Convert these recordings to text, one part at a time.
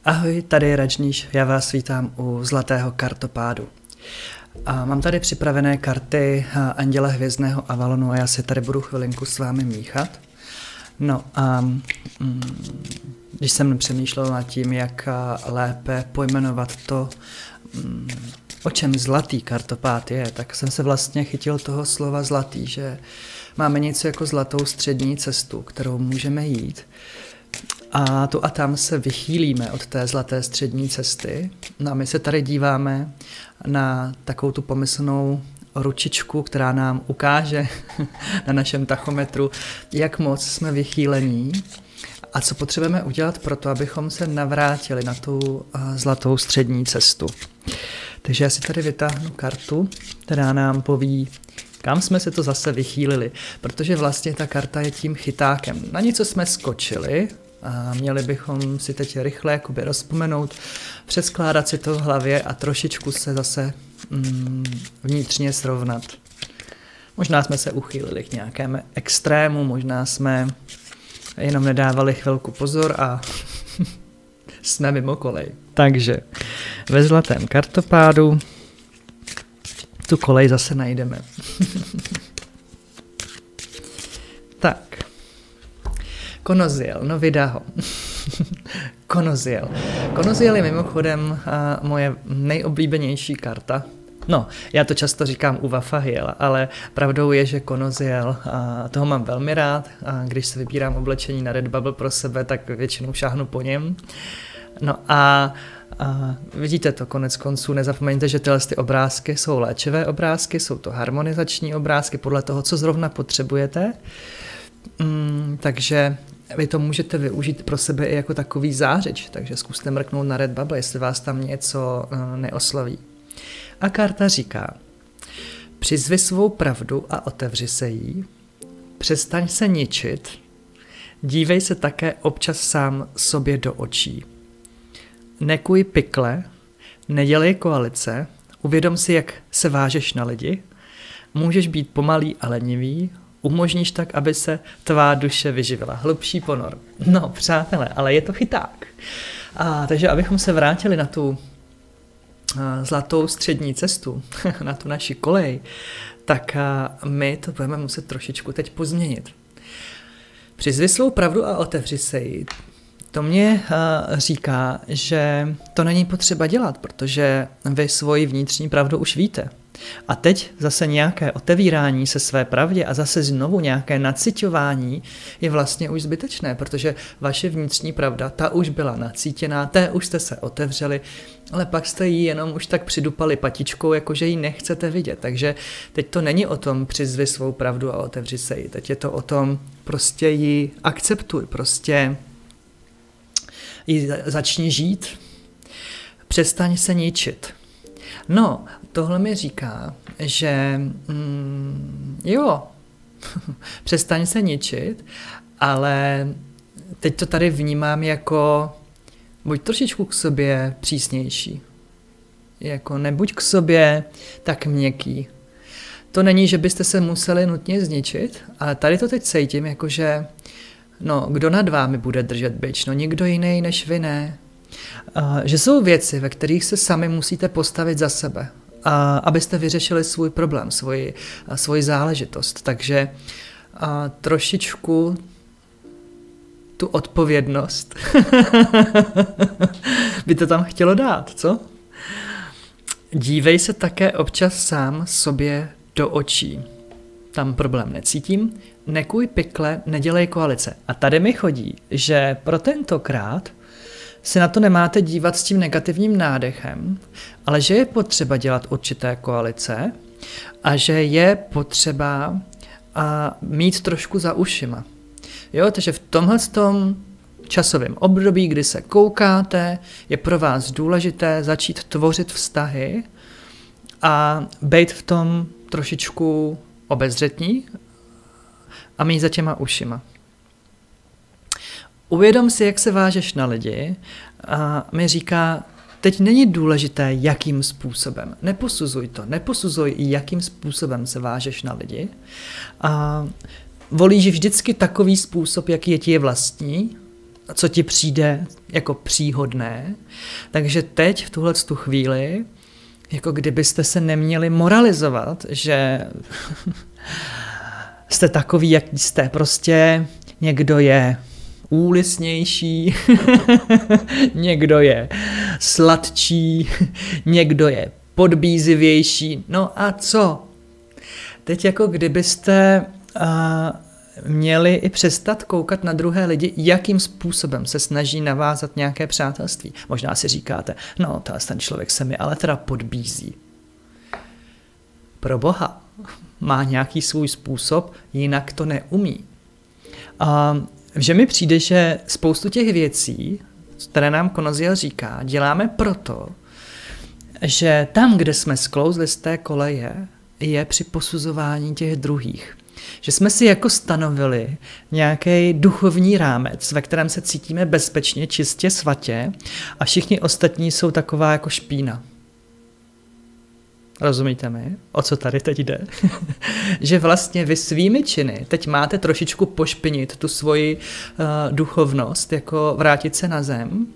Ahoj, tady je Rajníš, já vás vítám u Zlatého kartopádu. A mám tady připravené karty Anděla hvězdného Avalonu a já si tady budu chvilinku s vámi míchat. No a když jsem přemýšlel nad tím, jak lépe pojmenovat to, o čem zlatý kartopád je, tak jsem se vlastně chytil toho slova zlatý, že máme něco jako zlatou střední cestu, kterou můžeme jít. A tu a tam se vychýlíme od té zlaté střední cesty. No a my se tady díváme na takovou tu pomyslnou ručičku, která nám ukáže na našem tachometru, jak moc jsme vychýlení a co potřebujeme udělat pro to, abychom se navrátili na tu zlatou střední cestu. Takže já si tady vytáhnu kartu, která nám poví, kam jsme se to zase vychýlili, protože vlastně ta karta je tím chytákem. Na něco jsme skočili, a měli bychom si teď rychle jakoby rozpomenout, přeskládat si to v hlavě a trošičku se zase vnitřně srovnat. Možná jsme se uchýlili k nějakému extrému, možná jsme jenom nedávali chvilku pozor a jsme mimo kolej. Takže ve zlatém kartopádu tu kolej zase najdeme. Tak. Konoziel, no vydá ho. Konoziel. Konoziel je mimochodem moje nejoblíbenější karta. No, já to často říkám u Vafahiela, ale pravdou je, že Konoziel, toho mám velmi rád. Když se vybírám oblečení na Redbubble pro sebe, tak většinou šáhnu po něm. No a vidíte to konec konců, nezapomeňte, že tyhle ty obrázky jsou léčivé obrázky, jsou to harmonizační obrázky podle toho, co zrovna potřebujete. Takže vy to můžete využít pro sebe i jako takový zářič, takže zkuste mrknout na Redbubble, jestli vás tam něco neosloví. A karta říká, přizvi svou pravdu a otevři se jí, přestaň se ničit, dívej se také občas sám sobě do očí. Nekuj pikle, nedělej koalice, uvědom si, jak se vážeš na lidi, můžeš být pomalý a lenivý, umožníš tak, aby se tvá duše vyživila. Hlubší ponor. No, přátelé, ale je to chyták. Takže abychom se vrátili na tu zlatou střední cestu, na tu naši kolej, tak my to budeme muset trošičku teď pozměnit. Přizvi svou pravdu a otevři se jí. To mě říká, že to není potřeba dělat, protože vy svoji vnitřní pravdu už víte. A teď zase nějaké otevírání se své pravdě a zase znovu nějaké naciťování je vlastně už zbytečné, protože vaše vnitřní pravda, ta už byla nacítěná, té už jste se otevřeli, ale pak jste ji jenom už tak přidupali patičkou, jakože ji nechcete vidět. Takže teď to není o tom přizvi svou pravdu a otevři se ji. Teď je to o tom prostě ji akceptuj, prostě ji začni žít. Přestaň se ničit. No, tohle mi říká, že jo, přestaň se ničit, ale teď to tady vnímám jako buď trošičku k sobě přísnější. Jako nebuď k sobě tak měkký. To není, že byste se museli nutně zničit, ale tady to teď cítím, jakože no, kdo nad vámi bude držet bič? No nikdo jiný než vy ne. Že jsou věci, ve kterých se sami musíte postavit za sebe, abyste vyřešili svůj problém, svoji záležitost. Takže trošičku tu odpovědnost by to tam chtělo dát, co? Dívej se také občas sám sobě do očí. Tam problém necítím. Nekuj pikle, nedělej koalice. A tady mi chodí, že pro tentokrát se na to nemáte dívat s tím negativním nádechem, ale že je potřeba dělat určité koalice a že je potřeba mít trošku za ušima. Jo, takže v tomhletom časovém období, kdy se koukáte, je pro vás důležité začít tvořit vztahy a být v tom trošičku obezřetní a mít za těma ušima. Uvědom si, jak se vážeš na lidi a mi říká, teď není důležité, jakým způsobem. Neposuzuj to, neposuzuj, jakým způsobem se vážeš na lidi. A volíš vždycky takový způsob, jaký je ti je vlastní co ti přijde jako příhodné. Takže teď v tuhletu chvíli, jako kdybyste se neměli moralizovat, že jste takový, jaký jste. Prostě někdo je úlisnější, někdo je sladčí, někdo je podbízivější. No a co? Teď jako kdybyste měli i přestat koukat na druhé lidi, jakým způsobem se snaží navázat nějaké přátelství. Možná si říkáte, no ten člověk se mi ale teda podbízí. Pro boha, má nějaký svůj způsob, jinak to neumí. Že mi přijde, že spoustu těch věcí, které nám Konoziel říká, děláme proto, že tam, kde jsme sklouzli z té koleje, je při posuzování těch druhých. Že jsme si jako stanovili nějaký duchovní rámec, ve kterém se cítíme bezpečně, čistě, svatě a všichni ostatní jsou taková jako špína. Rozumíte mi, o co tady teď jde? Že vlastně vy svými činy teď máte trošičku pošpinit tu svoji duchovnost, jako vrátit se na zem.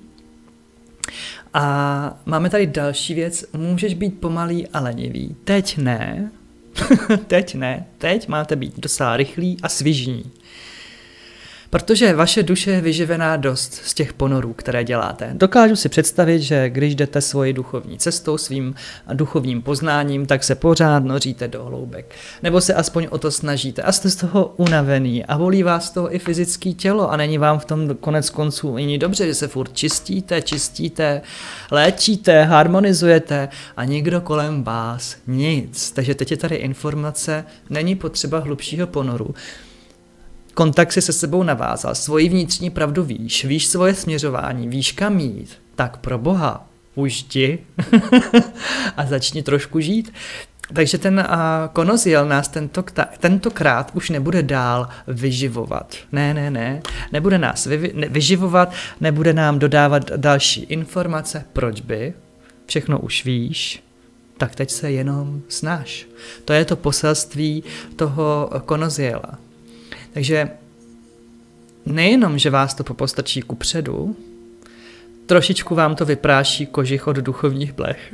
A máme tady další věc, můžeš být pomalý a lenivý. Teď ne, teď máte být docela rychlí a svižní. Protože vaše duše je vyživená dost z těch ponorů, které děláte. Dokážu si představit, že když jdete svojí duchovní cestou, svým duchovním poznáním, tak se pořád noříte do hloubek. Nebo se aspoň o to snažíte a jste z toho unavený a bolí vás toho i fyzické tělo a není vám v tom konec konců ani dobře, že se furt čistíte, léčíte, harmonizujete a nikdo kolem vás nic. Takže teď je tady informace, není potřeba hlubšího ponoru. Kontakt si se sebou navázal, svoji vnitřní pravdu víš svoje směřování, víš kam jít, tak pro boha, už jdi a začni trošku žít. Takže ten Konoziel nás tentokrát už nebude dál vyživovat. Ne, nebude nás vyživovat, nebude nám dodávat další informace, proč by, všechno už víš, tak teď se jenom snaž. To je to poselství toho Konoziela. Takže nejenom, že vás to popostrčí kupředu, trošičku vám to vypráší kožich od duchovních blech.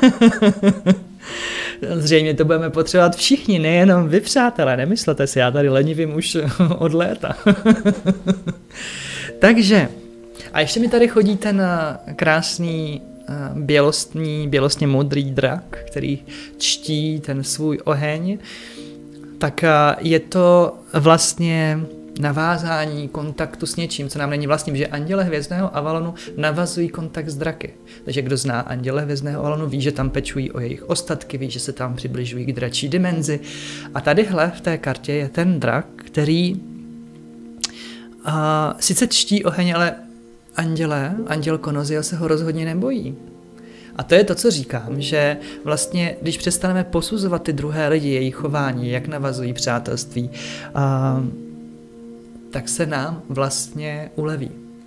Zřejmě to budeme potřebovat všichni, nejenom vy, přátelé, nemyslete si, já tady lenivím už od léta. Takže, a ještě mi tady chodí ten krásný bělostně modrý drak, který čtí ten svůj oheň, tak je to vlastně navázání kontaktu s něčím, co nám není vlastním, že anděle hvězdného Avalonu navazují kontakt s draky. Takže kdo zná anděle hvězdného Avalonu, ví, že tam pečují o jejich ostatky, ví, že se tam přibližují k dračí dimenzi. A tadyhle v té kartě je ten drak, který sice čtí oheň, ale anděl Konoziel se ho rozhodně nebojí. A to je to, co říkám, že vlastně, když přestaneme posuzovat ty druhé lidi, jejich chování, jak navazují přátelství, tak se nám vlastně uleví.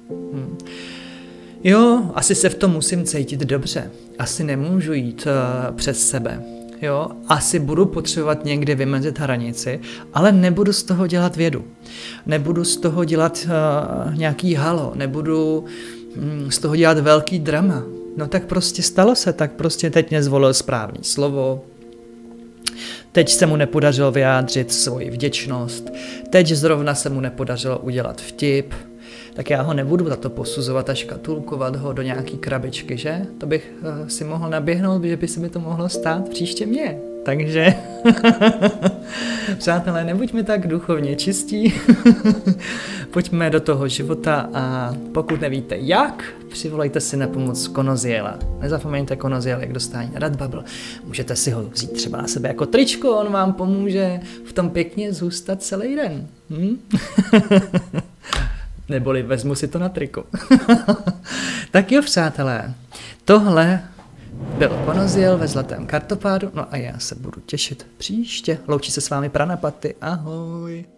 Jo, asi se v tom musím cítit dobře. Asi nemůžu jít přes sebe. Jo, asi budu potřebovat někde vymezit hranici, ale nebudu z toho dělat vědu. Nebudu z toho dělat nějaký halo, nebudu z toho dělat velký drama. No tak prostě stalo se, tak prostě teď nezvolil správný slovo, teď se mu nepodařilo vyjádřit svoji vděčnost, teď zrovna se mu nepodařilo udělat vtip, tak já ho nebudu za to posuzovat a škatulkovat ho do nějaký krabičky, že? To bych si mohl naběhnout, že by se mi to mohlo stát příště mně. Takže, přátelé, nebuďme tak duchovně čistí, pojďme do toho života a pokud nevíte jak, přivolejte si na pomoc Konoziela. Nezapomeňte Konoziel, jak dostání na Redbubble. Můžete si ho vzít třeba na sebe jako tričko, on vám pomůže v tom pěkně zůstat celý den. Neboli vezmu si to na triko. Tak jo, přátelé, tohle byl Konoziel ve zlatém kartopádu, no a já se budu těšit příště. Loučí se s vámi Pranapaty, ahoj.